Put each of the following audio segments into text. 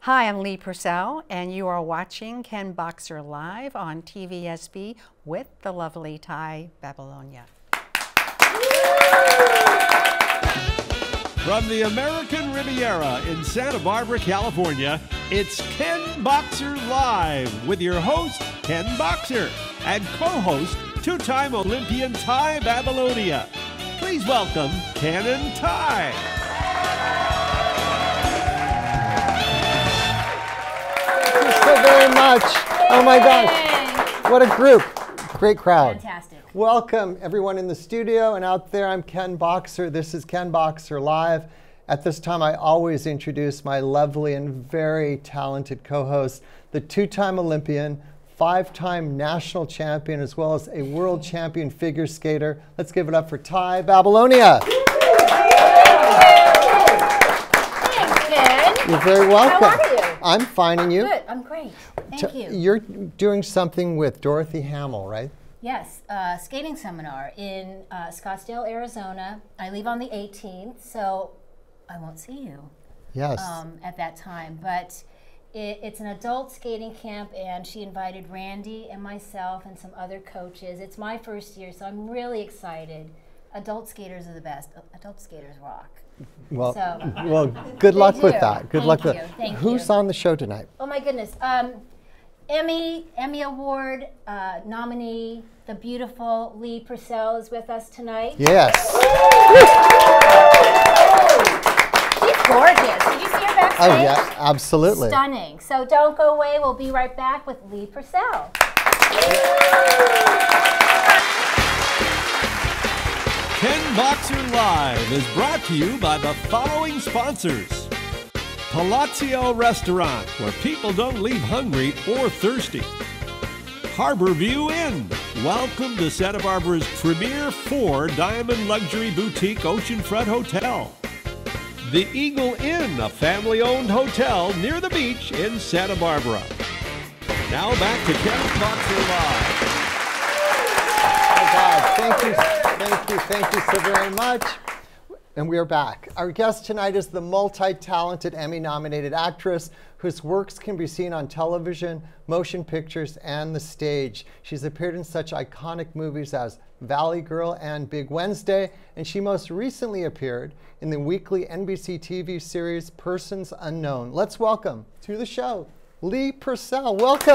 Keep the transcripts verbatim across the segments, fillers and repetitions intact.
Hi, I'm Lee Purcell, and you are watching Ken Boxer Live on T V S B with the lovely Tai Babilonia. From the American Riviera in Santa Barbara, California, it's Ken Boxer Live with your host, Ken Boxer, and co-host, two-time Olympian Tai Babilonia. Please welcome Ken and Tai. Thank you so very much. Oh my gosh, what a group. Great crowd. Fantastic. Welcome everyone in the studio and out there. I'm Ken Boxer. This is Ken Boxer Live. At this time, I always introduce my lovely and very talented co-host, the two-time Olympian, five-time national champion, as well as a world champion figure skater. Let's give it up for Tai Babilonia. Thanks, Ken. You're very welcome. How are you? I'm fine, and you? Good, I'm great. Thank you. You're doing something with Dorothy Hamill, right? Yes, uh, skating seminar in uh, Scottsdale, Arizona. I leave on the eighteenth, so I won't see you Yes. um, at that time. But it, it's an adult skating camp, and she invited Randy and myself and some other coaches. It's my first year, so I'm really excited. Adult skaters are the best. Adult skaters rock. Well, So- well, good luck They with do. that. Good Thank luck with you. that. Thank Who's you. on the show tonight? Oh my goodness. Um, Emmy, Emmy Award uh, nominee, the beautiful Lee Purcell is with us tonight. Yes. She's gorgeous. Did you see her backstage? Oh yeah, absolutely. Stunning. So don't go away. We'll be right back with Lee Purcell. Ken Boxer Live is brought to you by the following sponsors. Palazzo Restaurant, where people don't leave hungry or thirsty. Harborview Inn, welcome to Santa Barbara's premier four diamond luxury boutique oceanfront hotel. The Eagle Inn, a family-owned hotel near the beach in Santa Barbara. Now back to Ken Boxer Live. Oh God, thank you, thank you, thank you so very much. And we are back. Our guest tonight is the multi-talented Emmy-nominated actress whose works can be seen on television, motion pictures, and the stage. She's appeared in such iconic movies as Valley Girl and Big Wednesday, and she most recently appeared in the weekly N B C T V series Persons Unknown. Let's welcome to the show, Lee Purcell. Welcome.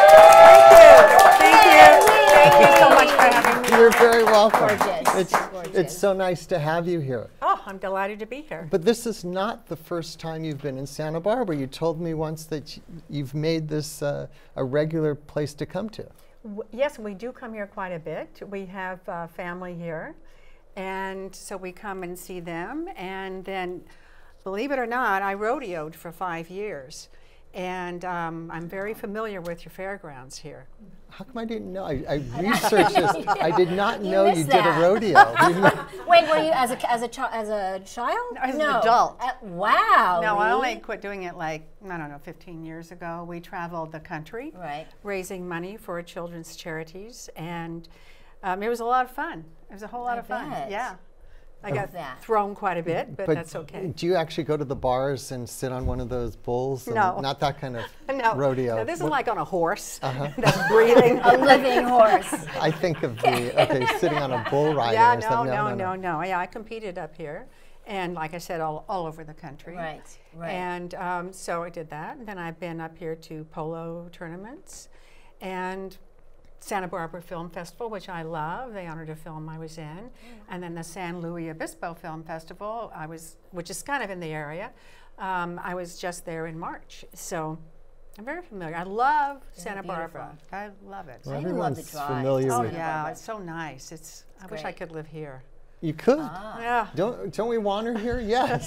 Thank you. Thank you so much for having me. You're very welcome. Gorgeous. It's, Gorgeous. it's so nice to have you here. Oh, I'm delighted to be here. But this is not the first time you've been in Santa Barbara. You told me once that y- you've made this uh, a regular place to come to. W- Yes, we do come here quite a bit. We have uh, family here, and so we come and see them. And then, believe it or not, I rodeoed for five years. And um, I'm very familiar with your fairgrounds here. How come I didn't know? I, I researched this. I did not You know you missed did a that. rodeo. Wait, were you as a as a chi- as a child? As an no. adult. Uh, wow. No, I Lee. only quit doing it like, I don't know, fifteen years ago. We traveled the country, Right. raising money for children's charities, and um, it was a lot of fun. It was a whole lot I of fun. bet. Yeah. I Love got that. thrown quite a bit, but, But that's okay. do you actually go to the bars and sit on one of those bulls? and No. Not that kind of No, rodeo. no, this is What- like on a horse Uh-huh. that's breathing. A living horse. I think of the, okay, sitting on a bull rider Yeah, or no, something. no, no, no. Yeah, I competed up here, and like I said, all, all over the country. Right, right. And um, so I did that, and then I've been up here to polo tournaments, and Santa Barbara Film Festival, which I love, the honored a film I was in, and then the San Luis Obispo Film Festival, I was, which is kind of in the area. Um, I was just there in March, so I'm very familiar. I love Santa Barbara. I love it. Well, I even love the everyone's drive. familiar Oh with yeah, it's so nice. It's. I wish I great. could live here. You could. Ah. Yeah. Don't, don't we want her here? Yes.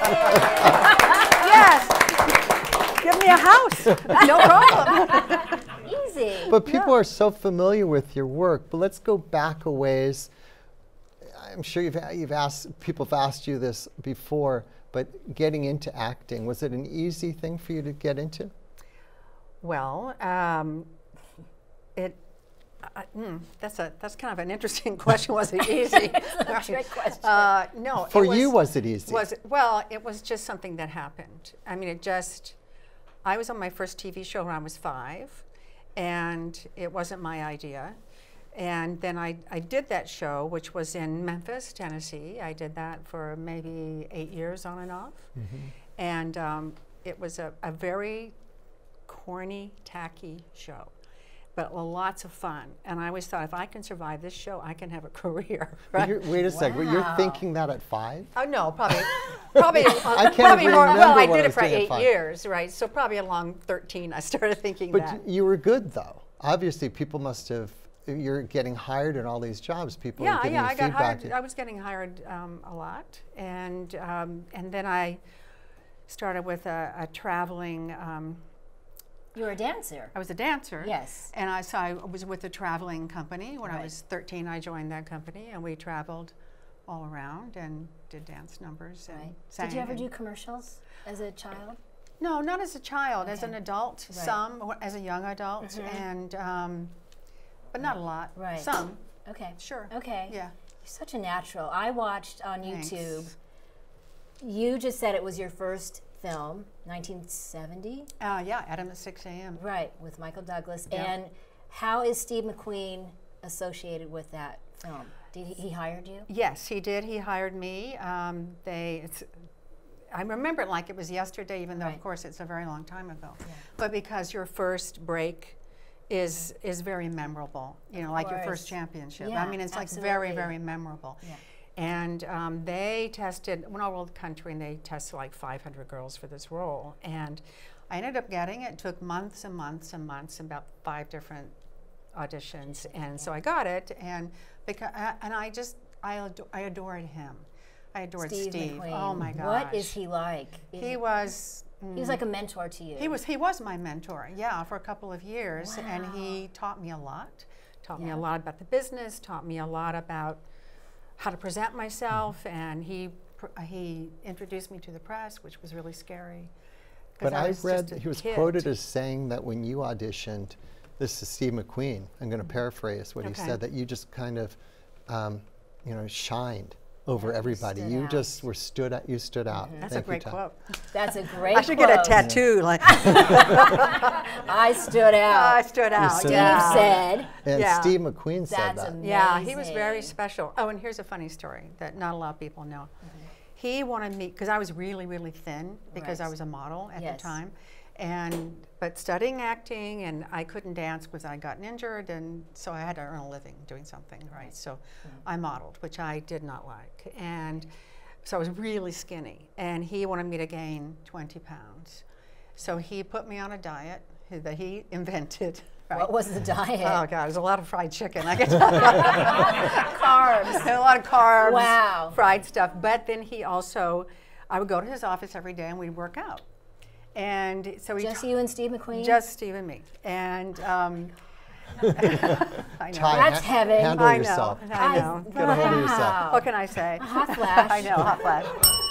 Yes. Give me a house. No problem. Easy. But people are so familiar with your work. But let's go back a ways. I'm sure you've, you've asked, people have asked you this before, but getting into acting, was it an easy thing for you to get into? Well, um, it. Uh, mm, that's a that's kind of an interesting question. Was it easy? That's a trick question. Uh, no. For it was, you, was it easy? Was it, well, it was just something that happened. I mean, it just. I was on my first T V show when I was five, and it wasn't my idea. And then I, I did that show, which was in Memphis, Tennessee. I did that for maybe eight years on and off. Mm-hmm. And um, it was a, a very corny, tacky show, but lots of fun. And I always thought, if I can survive this show, I can have a career. Right? You're, wait a wow. second, you're thinking that at five? Oh no, probably, probably, uh, I can't probably more. remember Well, I what did I it for was doing at eight five. years, right? So probably along thirteen, I started thinking But that. you were good, though. Obviously, people must have, you're getting hired in all these jobs. People Yeah, are giving yeah, you I got feedback. hired. I was getting hired um, a lot, and um, and then I started with a, a traveling. Um, You were a dancer. I was a dancer. Yes. And I so I was with a traveling company. When Right. I was thirteen, I joined that company, and we traveled all around and did dance numbers and Right. sang. Did you ever and- do commercials as a child? No, not as a child. As Okay. an adult, Right. some. Or as a young adult, Mhm. and um, but not a lot. Right. Some, Okay. sure. Okay. Yeah. You're such a natural. I watched on Thanks. YouTube. You just said it was your first film, nineteen seventy? Uh, yeah, Adam at six A M Right, with Michael Douglas. Yeah. And how is Steve McQueen associated with that film? Did he, he hired you? Yes, he did. He hired me. Um, they, it's, I remember it like it was yesterday, even though, Right. of course, it's a very long time ago. Yeah. But because your first break is is very memorable, you know, like your course. first championship. Yeah, I mean, it's like very, absolutely. very memorable. Yeah. And um, they tested, went all over the country, and they tested like five hundred girls for this role. And I ended up getting it. It took months and months and months, about five different auditions. And so I got it, and because, and I just, I, ado- I adored him. I adored Steve, Steve. McQueen. Oh my gosh. What is he like? He was. He was like a mentor to you. He was he was my mentor, yeah, for a couple of years, and Wow. he taught me a lot. Taught me Yeah. a lot about the business. Taught me a lot about how to present myself, Mm-hmm. and he pr- he introduced me to the press, which was really scary. 'cause But I, was read, just a he was kid. quoted as saying that when you auditioned, this is Steve McQueen, I'm going to paraphrase what Okay. he said, that you just kind of, um, you know, shined over Yeah, you everybody. stood You out. just were stood out, you stood out. That's Thank a great you, Tom. quote. That's a great I should get a quote. tattoo. Like I stood out. I stood out. stood Steve yeah. said, And Yeah. Steve McQueen said That's that. amazing. Yeah, he was very special. Oh, and here's a funny story that not a lot of people know. Mm-hmm. He wanted me, because I was really, really thin, because Right. I was a model at Yes. the time, and but studying acting, and I couldn't dance because I gotten injured, and so I had to earn a living doing something, right? So Mm-hmm. I modeled, which I did not like, and so I was really skinny, and he wanted me to gain twenty pounds. So he put me on a diet that he invented. Right? What was the diet? Oh God, there's a lot of fried chicken. I can tell you. Carbs. a lot of carbs. Wow. Fried stuff. But then he also, I would go to his office every day and we'd work out. And so he Just ta- you and Steve McQueen? just Steve and me. And um, I know. Ty, That's ha- heaven. Handle I know. yourself. I know. Get a hold of yourself. Wow. What can I say? Hot flash. I know, hot flash.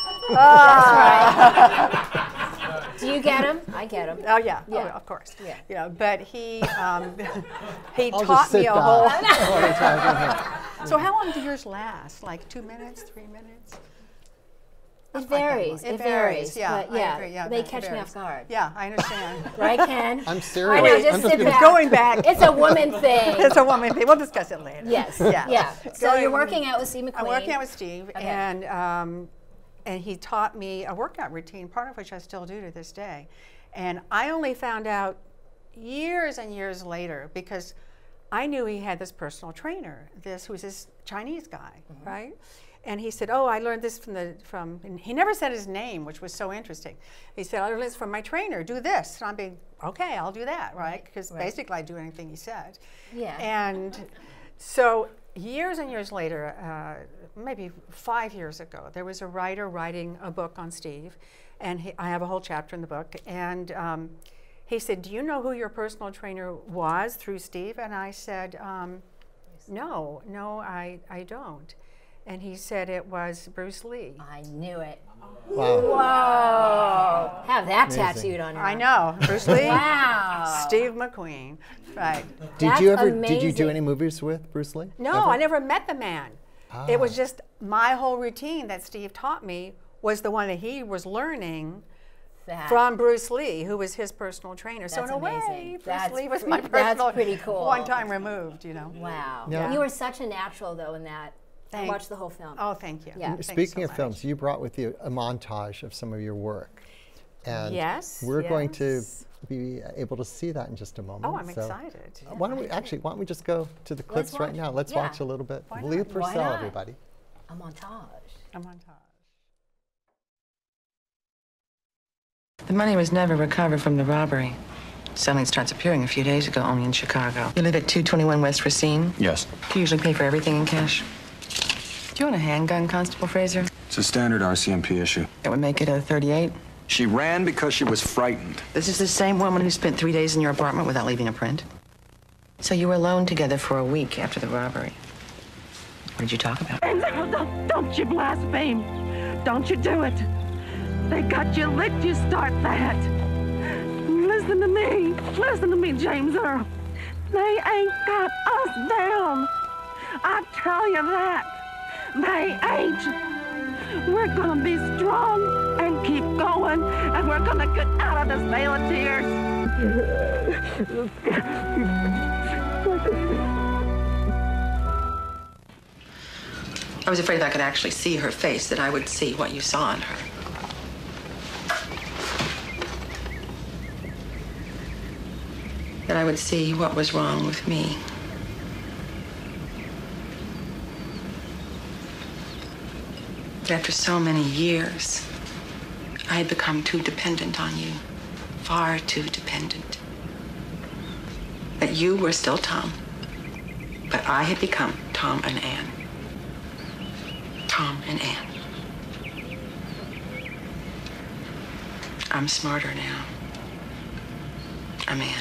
That's right. Do you get him? I get him. Oh yeah, Yeah. Oh, of course. Yeah. You know, but he um, he I'll taught just sit me a back whole. while they're talking. So how long do yours last? Like two minutes, three minutes? It varies. It It varies, varies. yeah, But I yeah, agree, yeah, they that catch me varies. off guard. Yeah, I understand. Right, Ken? I'm I serious. know, I'm just sit gonna- back. Going back. It's a woman thing. It's a woman thing. We'll discuss it later. Yes. Yeah. Yeah. So Going- you're working out with Steve McQueen. I'm working out with Steve, Okay. and um, and he taught me a workout routine, part of which I still do to this day. And I only found out years and years later, because I knew he had this personal trainer, this who's this Chinese guy, Mm-hmm. right? And he said, "Oh, I learned this from the from." And he never said his name, which was so interesting. He said, "I learned this from my trainer. Do this." And I'm being, "Okay, I'll do that," right? Because Right. basically, I do anything he said. Yeah. And so years and years later, uh, maybe five years ago, there was a writer writing a book on Steve, and he, I have a whole chapter in the book. And um, he said, "Do you know who your personal trainer was through Steve?" And I said, um, "No, no, I, I don't." And he said it was Bruce Lee. I knew it. Wow. Whoa. Have that Amazing. tattooed on you. I know, Bruce Lee, Wow. Steve McQueen, right? Did That's you ever? Did you do amazing. any movies with Bruce Lee? No, Ever? I never met the man. It was Ah. just my whole routine that Steve taught me was the one that he was learning that. From Bruce Lee, who was his personal trainer. So in That's a way, amazing. Bruce That's Lee was pre- my personal, that's pretty cool. one time removed, you know. Wow. Yeah. You were such a natural, though, in that. Thank- I watched the whole film. Oh, thank you. Yeah. Thank you Speaking so of much. films, you brought with you a montage of some of your work. And Yes, we're going to yes. be able to see that in just a moment. Oh, I'm so- excited. Uh, Why don't we, actually, why don't we just go to the clips right watch. now? Let's Yeah. watch a little bit. Why Lee not? Why Purcell, not? everybody. A montage. A montage. The money was never recovered from the robbery. Selling starts appearing a few days ago, only in Chicago. You live at two twenty-one West Racine? Yes. Do you usually pay for everything in cash? Do you own a handgun, Constable Fraser? It's a standard R C M P issue. That would make it a thirty-eight? She ran because she was frightened. This is the same woman who spent three days in your apartment without leaving a print? So you were alone together for a week after the robbery. What did you talk about? And don't, don't, don't you blaspheme. Don't you do it. They got you licked, you start that. Listen to me. Listen to me, James Earl. They ain't got us down. I tell you that. They ain't. We're gonna be strong and keep going, and we're gonna get out of this vale of tears. I was afraid if I could actually see her face, that I would see what you saw in her. That I would see what was wrong with me. That after so many years, I had become too dependent on you. Far too dependent. That you were still Tom, but I had become Tom and Anne. Tom and Anne. I'm smarter now. I'm Anne.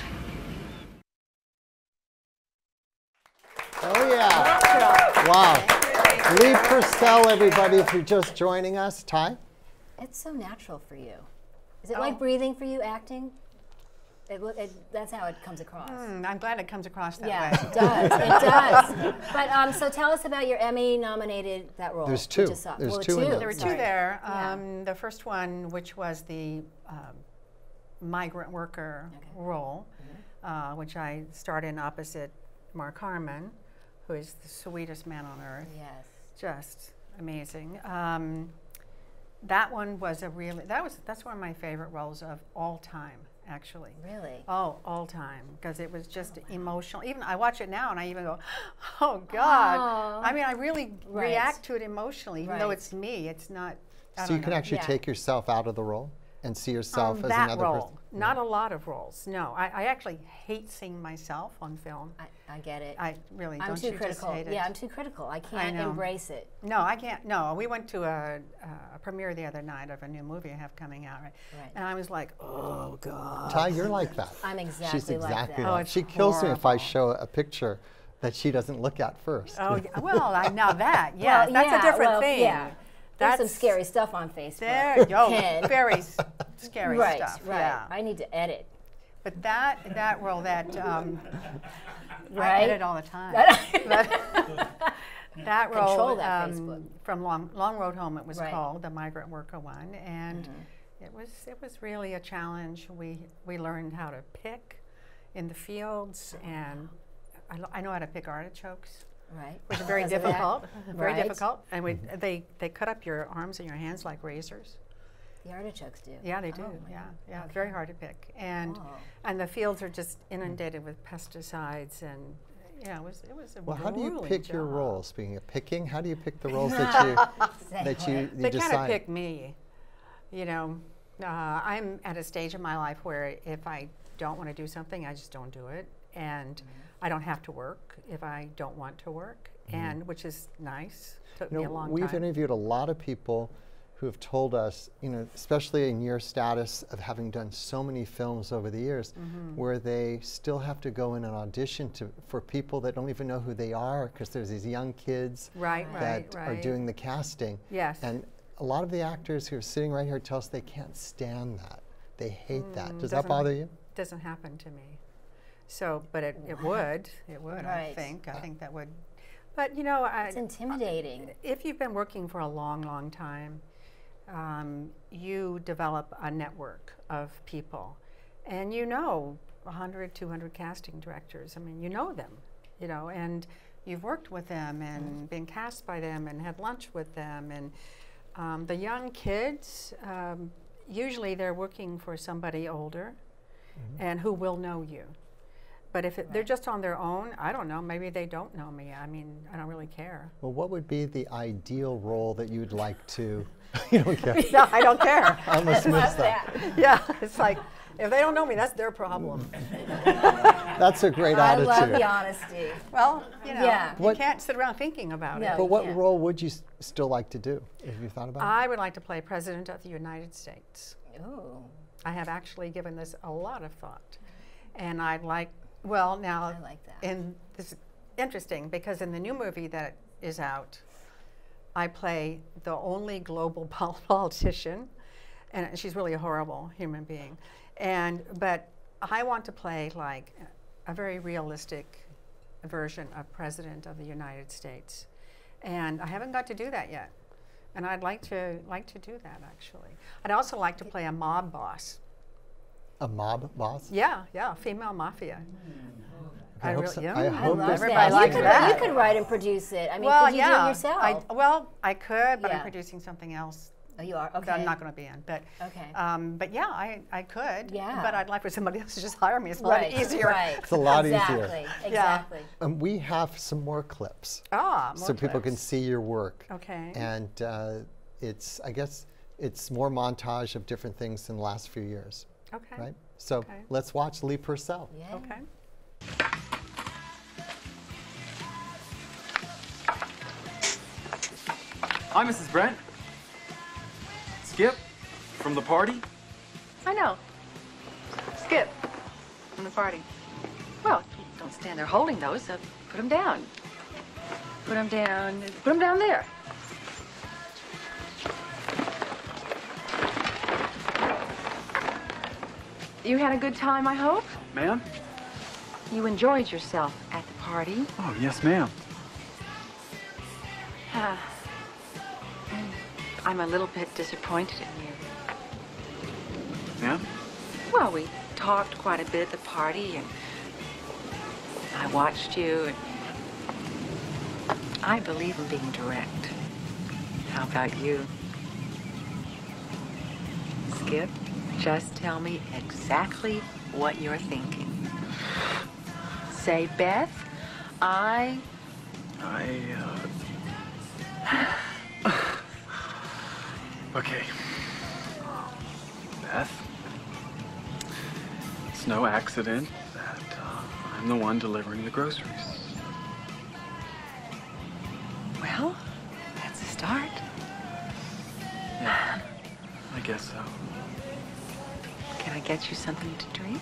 Oh, yeah. Wow. Lee Purcell, everybody, if you're just joining us. Tai? It's so natural for you. Is it Oh. like breathing for you, acting? It, lo- it, that's how it comes across. Mm, I'm glad it comes across that Yeah, way. it does. It does. But um, so tell us about your Emmy-nominated that role. There's we two. just saw. There's well, two in there. There were two sorry. there. Yeah. Um, the first one, which was the um, migrant worker Okay. role, Mm-hmm. uh, which I starred in opposite Mark Harmon, who is the sweetest man on earth. Yes. Just amazing. Um, that one was a really, that was, that's one of my favorite roles of all time, actually. Really? Oh, all time, because it was just emotional. Even I watch it now and I even go, oh God. Aw. I mean, I really Right. react to it emotionally, even though Right. it's me. It's not. I So you don't can know. actually Yeah. take yourself out of the role and see yourself Um, as that another role, person. not a lot of roles. No, I, I actually hate seeing myself on film. I, I get it. I really I'm don't. too you critical. Just hate it? Yeah, I'm too critical. I can't know. embrace it. No, I can't. No, we went to a, a premiere the other night of a new movie I have coming out, right? Right. And I was like, oh God. Tai, you're like that. I'm exactly She's like exactly that. Oh, that. it's She kills me if I horrible. show a picture that she doesn't look at first. Oh, yeah. Well, I know that. Yes, Well, that's yeah, a different well, thing. Yeah. There's That's some scary stuff on Facebook. There, oh, Ken. very s- scary right, stuff. Right, Yeah. I need to edit. But that that role, that um, I Right? edit all the time. But that role Control that um, Facebook. from Long Long Road Home, it was Right. called, the migrant worker one, and Mm-hmm. it was it was really a challenge. We we learned how to pick in the fields, and I, lo- I know how to pick artichokes. Right. Which is very Because of that. difficult, very Right. difficult. And we, they, they cut up your arms and your hands like razors. The artichokes do. Yeah, they do. Oh, my yeah, God. yeah, Okay. very hard to pick. And Oh. and the fields are just inundated with pesticides, and yeah, it was it was a Well, how do you grueling pick your job. roles? Speaking of picking, how do you pick the roles that you that you, you They kind decide? of pick me. You know, uh, I'm at a stage in my life where if I don't want to do something, I just don't do it, and I don't have to work if I don't want to work, and which is nice. Took You me a know, long we've time. interviewed a lot of people who have told us, you know, especially in your status of having done so many films over the years, Mm-hmm. where they still have to go in and audition to, for people that don't even know who they are, because there's these young kids Right, that right, are right. doing the casting. Yes. And a lot of the actors who are sitting right here tell us they can't stand that. They hate that. Does that doesn't- bother you? Doesn't happen to me. So, but it, it would, it would, I Right. think. I think that would. But you know, I, It's intimidating. if you've been working for a long, long time, um, you develop a network of people, and you know one hundred, two hundred casting directors. I mean, you know them, you know, and you've worked with them and mm-hmm. been cast by them and had lunch with them. And um, the young kids, um, usually they're working for somebody older mm-hmm. and who will know you. But if it, right. they're just on their own, I don't know, maybe they don't know me. I mean, I don't really care. Well, what would be the ideal role that you'd like to, you don't care? No, I don't care. I almost missed that. that. Yeah, it's like, if they don't know me, that's their problem. That's a great I attitude. I love the honesty. Well, you know, yeah. you what, can't sit around thinking about no, it. But what can't. role would you s still like to do? Have you thought about it? I would like to play President of the United States. Ooh. I have actually given this a lot of thought. And I'd like, well, now, I like that. in this is interesting because in the new movie that is out, I play the only global pol politician, and she's really a horrible human being. And but I want to play like a very realistic version of President of the United States, and I haven't got to do that yet. And I'd like to like to do that actually. I'd also like to play a mob boss. A mob boss? Yeah, yeah, female mafia. I, I hope really, so. yeah, I hope love this everybody that. likes you could, that. You could write and produce it. I mean, well, could you yeah, do it yourself? I, well, I could, but Yeah. I'm producing something else. Oh, you are? Okay. That I'm not going to be in, but Okay. um, but yeah, I, I could. Yeah. But I'd like for somebody else to just hire me. It's a right. lot easier. Right. It's a lot exactly. easier. Exactly. Yeah. Exactly. Um, we have some more clips. Ah, more so people can clips. see your work. Okay. And uh, it's, I guess, it's more montage of different things in the last few years. Okay. Right? So Okay. let's watch Lee Purcell. Yeah. Okay. Hi, Missus Brent. Skip, from the party? I know. Skip from the party. Well, don't stand there holding those. Uh, put them down. Put them down. Put them down there. You had a good time, I hope? Ma'am? You enjoyed yourself at the party. Oh, yes, ma'am. Uh, I'm a little bit disappointed in you. Ma'am? Well, we talked quite a bit at the party, and I watched you, and I believe in being direct. How about you? Skip, just tell me exactly what you're thinking. Say, Beth, I... I, uh... okay. Beth, it's no accident that uh, I'm the one delivering the groceries. Well, that's a start. Yeah, I guess so. Can I get you something to drink?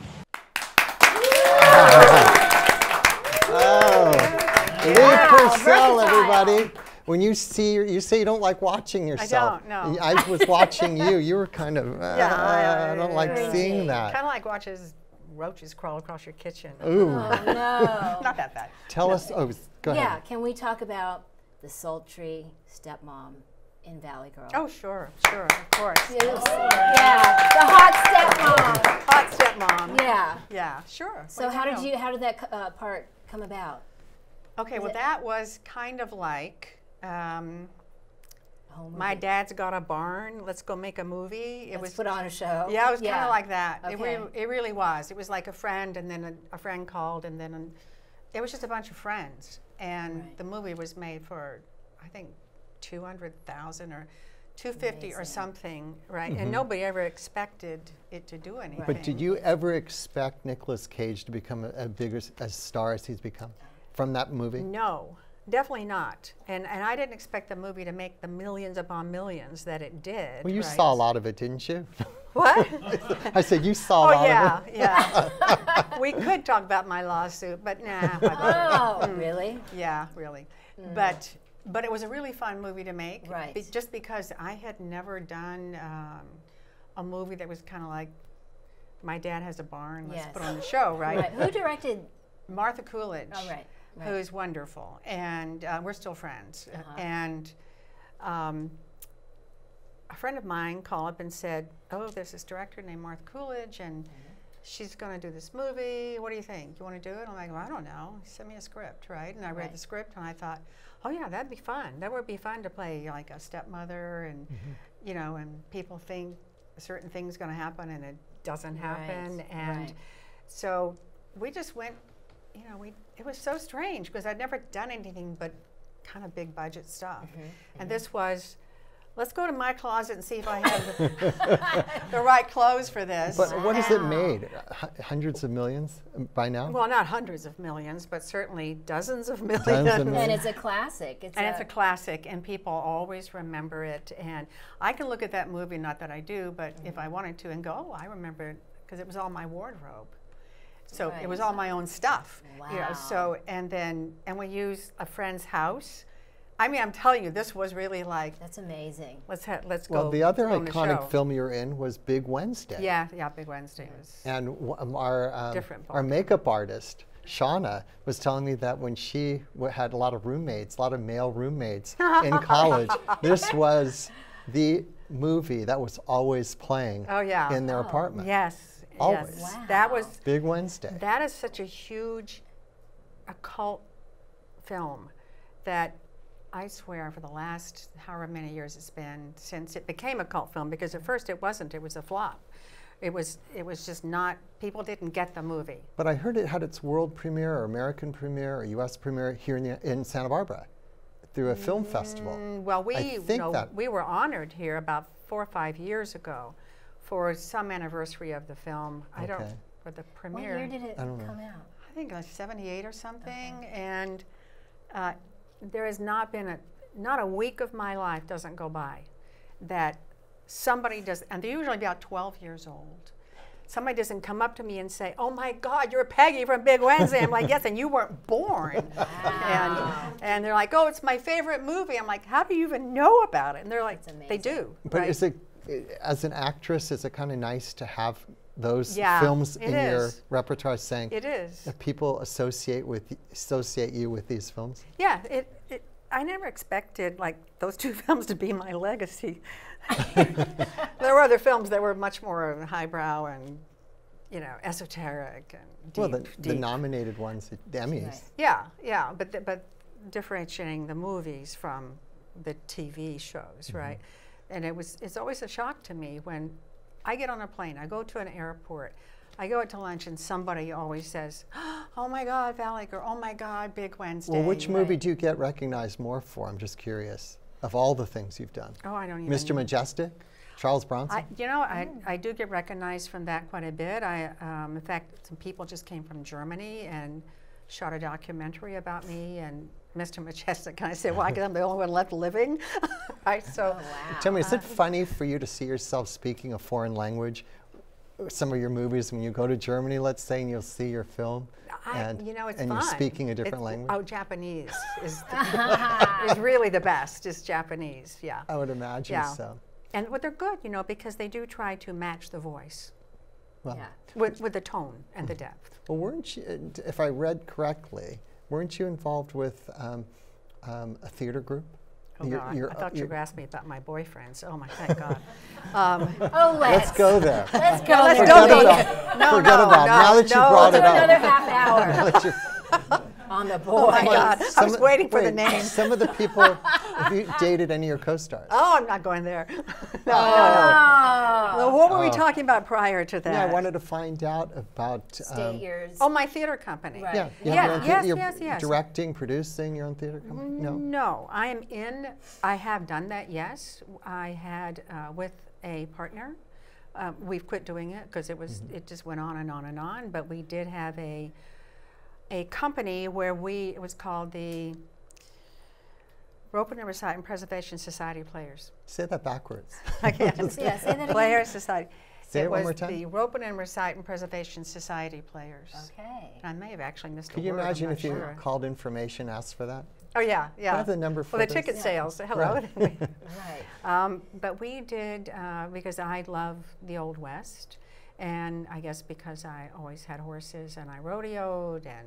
Oh, Lee Yeah, Purcell, versatile. everybody. When you see, you say you don't like watching yourself. don't, no. I was watching you. You were kind of, uh, Yeah, I, I don't like Crazy. seeing that. Kind of like watches roaches crawl across your kitchen. Ooh. Oh, no. Not that bad. Tell us, oh, go Yeah, ahead. can we talk about the sultry stepmom in Valley Girl? Oh, sure, sure, of course. Yeah, the hot stepmom. Hot stepmom. Yeah. Yeah, sure. So What do how did know? you, how did that uh, part come about? Okay, well, it- that was kind of like, um, Home my movie. dad's got a barn, let's go make a movie. It Let's was put on a show. Yeah, it was kind of like that. It, Okay. re it really was. It was like a friend, and then a, a friend called, and then an, it was just a bunch of friends. And Right. the movie was made for, I think, two hundred thousand or two fifty or Amazing. something, right? And nobody ever expected it to do anything. But did you ever expect Nicolas Cage to become a, a bigger s- a star as he's become from that movie? No, definitely not. And and I didn't expect the movie to make the millions upon millions that it did. Well, you right? saw a lot of it, didn't you? What? I said you saw a Oh lot yeah, of it. yeah. We could talk about my lawsuit, but nah. I better- Oh, really? Yeah, really. But but it was a really fun movie to make. Right. be- just because I had never done um, a movie that was kind of like, my dad has a barn, let's Yes. put on the show, right? Right. Who directed? Martha Coolidge. Oh, right. Right. Who's wonderful, and uh, we're still friends. Uh-huh. And um, a friend of mine called up and said, oh, there's this director named Martha Coolidge, and mm-hmm. she's going to do this movie. What do you think? You want to do it? I'm like, well, I don't know. Send me a script, right? And I read right. the script, and I thought, oh, yeah, that'd be fun. That would be fun to play like a stepmother, and, mm-hmm. you know, and people think a certain thing's going to happen, and it doesn't happen. Right. And right. so we just went, you know, we it was so strange because I'd never done anything but kind of big budget stuff. Mm-hmm. And mm-hmm. this was, let's go to my closet and see if I have the, the right clothes for this. But wow. what has it made? H hundreds of millions by now? Well, not hundreds of millions, but certainly dozens of millions. Dozens of millions. And it's a classic. It's and a it's a classic, and people always remember it. And I can look at that movie, not that I do, but mm-hmm. if I wanted to, and go, oh, I remember it, because it was all my wardrobe. So right. it was all my own stuff. Wow. You know, so, and then, and we used a friend's house. I mean, I'm telling you, this was really like. That's amazing. Let's ha let's well, go. Well, the other film iconic the film you were in was Big Wednesday. Yeah, yeah, Big Wednesday was. And w um, our um, different our makeup artist, Shauna, was telling me that when she w had a lot of roommates, a lot of male roommates in college, this was the movie that was always playing. Oh, yeah. in their oh. apartment. Yes. Always. Yes. Wow. That was Big Wednesday. That is such a huge occult film that I swear for the last however many years it's been since it became a cult film, because at first it wasn't, it was a flop. It was, it was just not, people didn't get the movie. But I heard it had its world premiere or American premiere or U S premiere here in, the, in Santa Barbara through a film mm, festival. Well, we, I you think know, that we were honored here about four or five years ago for some anniversary of the film. Okay. I don't, for the premiere. What year did it I don't know. come out? I think like seventy-eight or something. Okay. And uh, there has not been a, not a week of my life doesn't go by that somebody does, and they're usually about twelve years old. Somebody doesn't come up to me and say, oh my God, you're Peggy from Big Wednesday. I'm like, yes, and you weren't born. Wow. And, and they're like, oh, it's my favorite movie. I'm like, how do you even know about it? And they're like, they do. But right? is it, as an actress, is it kind of nice to have those yeah, films in is. your repertoire saying it is. that people associate with associate you with these films? Yeah, it, it, I never expected like those two films to be my legacy. There were other films that were much more highbrow and, you know, esoteric and deep. Well, the, deep. the nominated ones, the Emmys. Right. Yeah, yeah, but the, but differentiating the movies from the T V shows, mm-hmm. right? And it was it's always a shock to me when I get on a plane, I go to an airport, I go out to lunch, and somebody always says, "Oh my God, Valley Girl! Oh my God, Big Wednesday!" Well, which movie right. do you get recognized more for? I'm just curious. Of all the things you've done. Oh, I don't even. Mister Majestyk, Charles Bronson. I, you know, I, I do get recognized from that quite a bit. I, um, in fact, some people just came from Germany and shot a documentary about me and Mister Majestyk. And I said, well, I guess I'm the only one left living. Right, so. Oh, wow. Tell me, is it funny for you to see yourself speaking a foreign language? Some of your movies, when you go to Germany, let's say, and you'll see your film, I, and, you know, it's and fun. you're speaking a different it's, language? Oh, Japanese is, the, is really the best, is Japanese, yeah. I would imagine yeah. so. And well, they're good, you know, because they do try to match the voice. Well, yeah. With, with the tone and the depth. Well, weren't you, if I read correctly, weren't you involved with um, um, a theater group? Oh, you're, God. you're, I thought you're, you were asking me about my boyfriends. Oh, my, thank God. Um, oh, let's. Let's go there. Let's go let's there. go Forget there. about, No, forget no, about it. no, Now that you no. brought it up. Another half hour on the boys. Oh, my God. I was of- waiting for wait, the names. Some of the people, have you dated any of your co-stars? Oh, I'm not going there. no, Oh. no, no. Well, what were we Oh. talking about prior to that? Yeah, I wanted to find out about. State um, yours. Oh, my theater company. Right. Yeah, Yeah, you have your own thea- yes, you're yes, yes. Directing, producing your own theater company? No. No, I am in, I have done that, yes. I had uh, with a partner. Uh, we've quit doing it because it was, mm-hmm. it just went on and on and on, but we did have a, a company where we, it was called the Rope and Recite and Preservation Society Players. Say that backwards. I can't. Yeah, say that again. Players Society. Say it one was more time. the Rope and Recite and Preservation Society Players. Okay. I may have actually missed Could a you word, I'm imagine not if you sure. called information, asked for that? Oh, yeah, yeah. I have the number for Well, the this. ticket Yeah. sales, hello. Right. Right. Um, but we did, uh, because I love the Old West, and I guess because I always had horses and I rodeoed and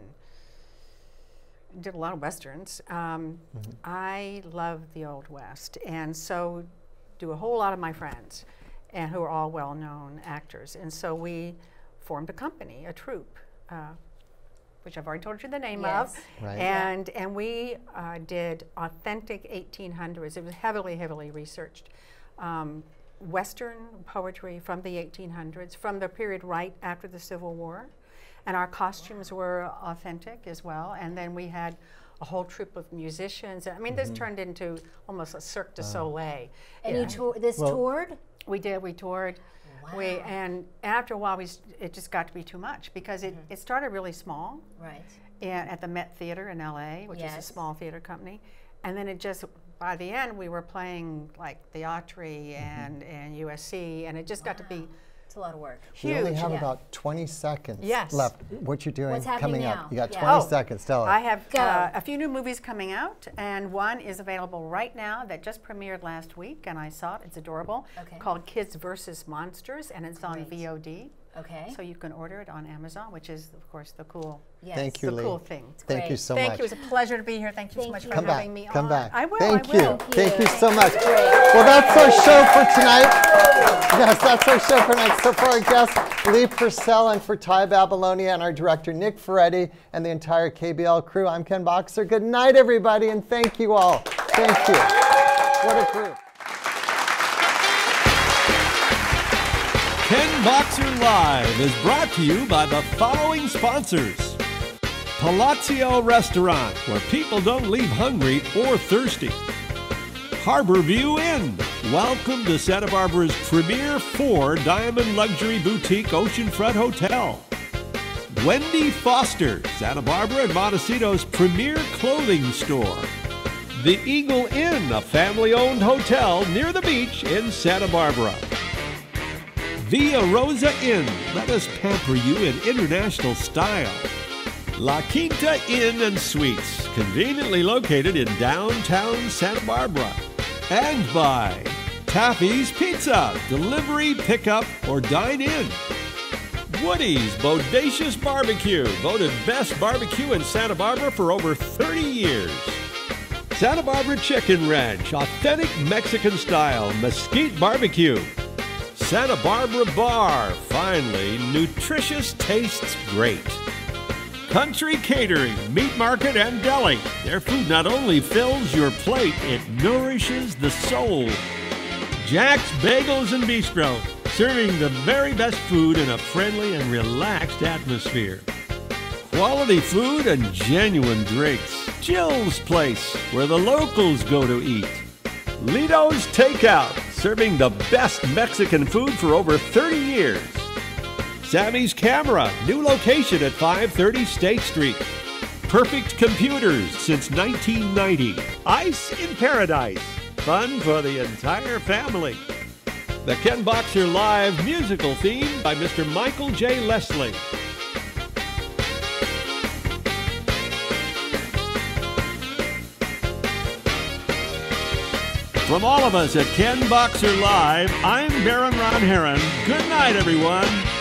did a lot of Westerns, um, mm-hmm. I love the Old West. And so do a whole lot of my friends, and who are all well-known actors. And so we formed a company, a troupe, uh, which I've already told you the name Yes. of. Right. And, and we uh, did authentic eighteen hundreds. It was heavily, heavily researched. Um, Western poetry from the eighteen hundreds, from the period right after the Civil War. And our costumes were authentic as well. And then we had a whole troupe of musicians. I mean, this turned into almost a Cirque du Soleil. And Yeah. you tour, this Well- toured? We did, we toured. Wow. We, and after a while, we, s- it just got to be too much because it, it started really small Right. and at the Met Theater in L A, which is Yes. a small theater company. And then it just, by the end, we were playing like the Autry and, and U S C, and it just got to be It's a lot of work. We huge. only have Yeah. about twenty seconds Yes. left. What you're doing What's happening coming now? up? You got Yeah. twenty Oh, seconds. Tell us. I have Go. uh, a few new movies coming out, and one is available right now that just premiered last week, and I saw it. It's adorable. Okay. Called Kids versus Monsters, and it's on Great. V O D. Okay. So you can order it on Amazon, which is, of course, the cool, Yes. Thank you, the Lee. cool thing. Thank you great. so Thank much. you. It was a pleasure to be here. Thank you Thank so much you. for Come back. having me Come on. back. I will. Thank I you. will. Thank you Thank so you. much. Great. Well, that's our show for tonight. Yes, that's our show for tonight. So for our guests, Lee Purcell, and for Tai Babilonia, and our director, Nick Ferretti, and the entire K B L crew, I'm Ken Boxer. Good night, everybody, and thank you all. Thank you. What a group. Ken Boxer Live is brought to you by the following sponsors. Palazzo Restaurant, where people don't leave hungry or thirsty. Harborview Inn, welcome to Santa Barbara's premier four diamond luxury boutique oceanfront hotel. Wendy Foster, Santa Barbara and Montecito's premier clothing store. The Eagle Inn, a family-owned hotel near the beach in Santa Barbara. Via Rosa Inn, let us pamper you in international style. La Quinta Inn and Suites, conveniently located in downtown Santa Barbara. And by Taffy's Pizza, delivery, pickup, or dine in. Woody's Bodacious Barbecue, voted best barbecue in Santa Barbara for over thirty years. Santa Barbara Chicken Ranch, authentic Mexican style, mesquite barbecue. Santa Barbara Bar, finally, nutritious tastes great. Country Catering, Meat Market, and Deli. Their food not only fills your plate, it nourishes the soul. Jack's Bagels and Bistro, serving the very best food in a friendly and relaxed atmosphere. Quality food and genuine drinks. Jill's Place, where the locals go to eat. Lito's Takeout, serving the best Mexican food for over thirty years. Sammy's Camera, new location at five thirty State Street. Perfect Computers since nineteen ninety. Ice in Paradise, fun for the entire family. The Ken Boxer Live musical theme by Mister Michael J. Leslie. From all of us at Ken Boxer Live, I'm Baron Ron Heron. Good night, everyone.